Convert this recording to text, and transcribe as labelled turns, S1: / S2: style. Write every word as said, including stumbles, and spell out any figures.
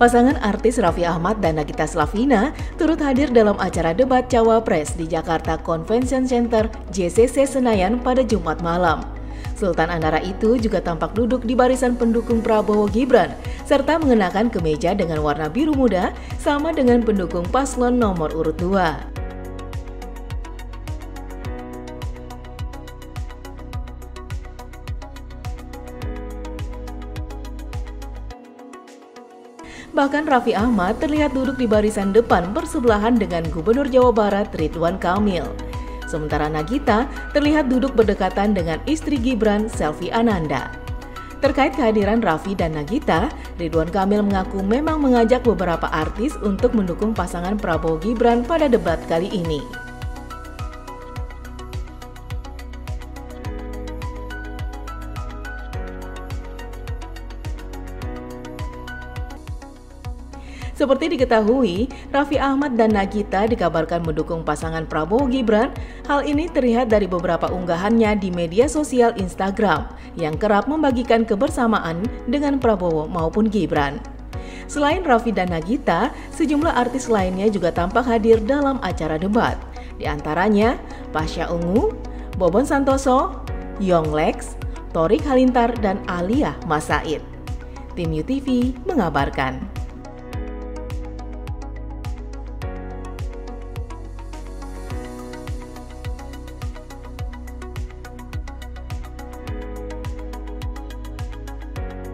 S1: Pasangan artis Raffi Ahmad dan Nagita Slavina turut hadir dalam acara debat Cawapres di Jakarta Convention Center J C C Senayan pada Jumat malam. Sultan Andara itu juga tampak duduk di barisan pendukung Prabowo Gibran serta mengenakan kemeja dengan warna biru muda sama dengan pendukung paslon nomor urut dua. Bahkan Raffi Ahmad terlihat duduk di barisan depan bersebelahan dengan Gubernur Jawa Barat Ridwan Kamil. Sementara Nagita terlihat duduk berdekatan dengan istri Gibran, Selvi Ananda. Terkait kehadiran Raffi dan Nagita, Ridwan Kamil mengaku memang mengajak beberapa artis untuk mendukung pasangan Prabowo Gibran pada debat kali ini. Seperti diketahui, Raffi Ahmad dan Nagita dikabarkan mendukung pasangan Prabowo Gibran. Hal ini terlihat dari beberapa unggahannya di media sosial Instagram yang kerap membagikan kebersamaan dengan Prabowo maupun Gibran. Selain Raffi dan Nagita, sejumlah artis lainnya juga tampak hadir dalam acara debat. Di antaranya Pasha Ungu, Bobon Santoso, Yong Lex, Torik Halilintar, dan Alia Mas Said. Tim U T V mengabarkan.